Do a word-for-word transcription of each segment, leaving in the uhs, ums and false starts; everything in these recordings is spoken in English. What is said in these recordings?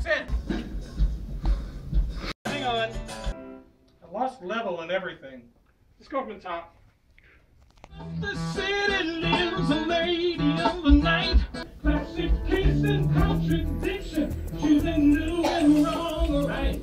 That's it. Hang on. I lost level and everything. Let's go from the top. The city lives a lady of the night. Classic case and contradiction. Choosing new and wrong or right.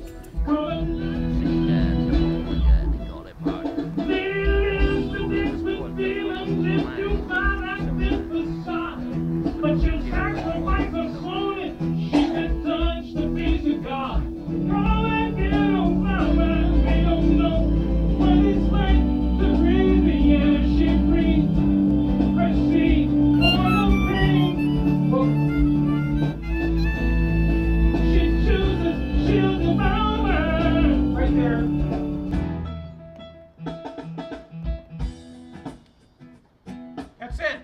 But she'll sacrifice her soul if she can touch the peace of God. All that ghetto flower, we don't know what it's like to breathe the air she breathes. Receive for the pain. Oh. She chooses, she'll devour. Right there. That's it.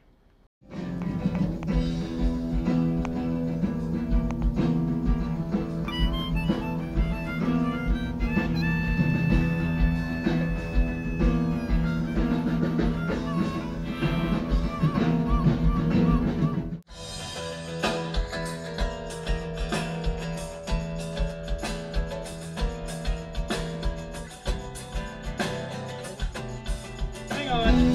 Hang on.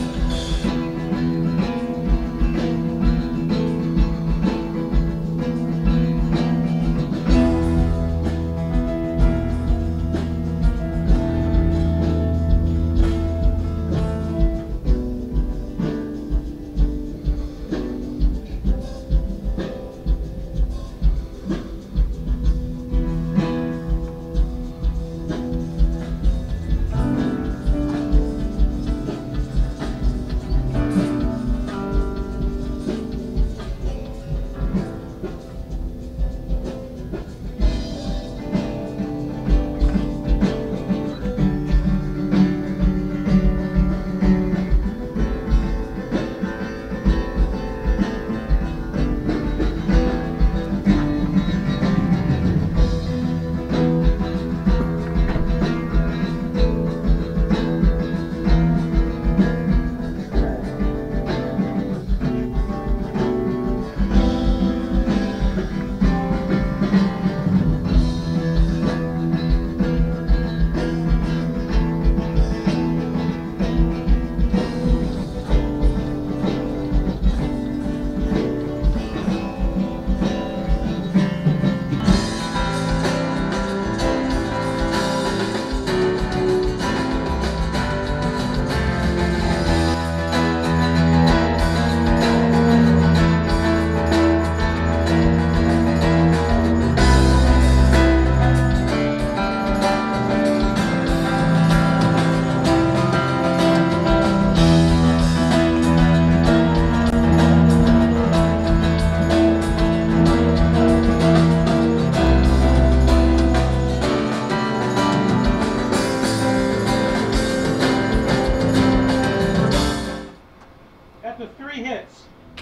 After three hits.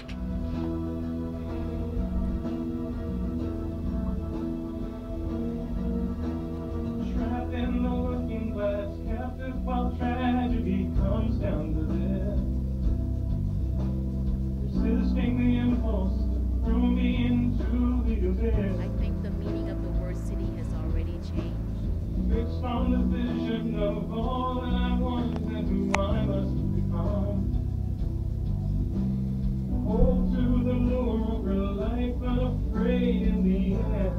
Trapped in the working class, captive while tragedy comes down to this. Resisting the impulse that threw me into the abyss. I think the meaning of the word city has already changed. Fixed on the vision of all that I want and who I must become. Hold to the lure of a life unafraid in the end.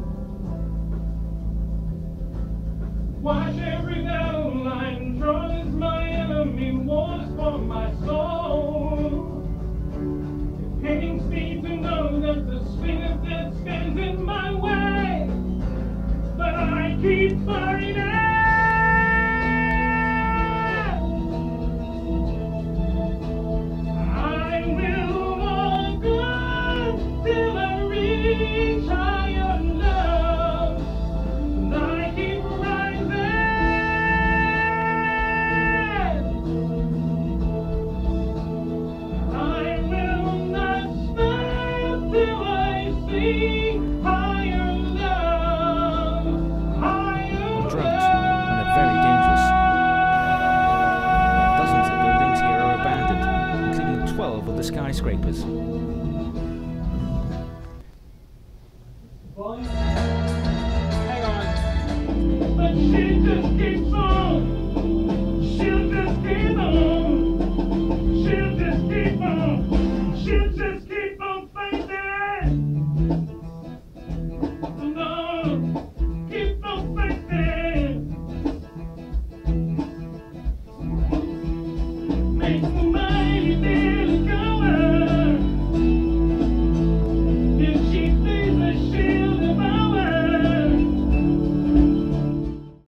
Watch every battle line drawn as my enemy wars for my soul. It pains me to know that the spirit that stands in my way, but I keep fighting. Skyscrapers. Volume. Just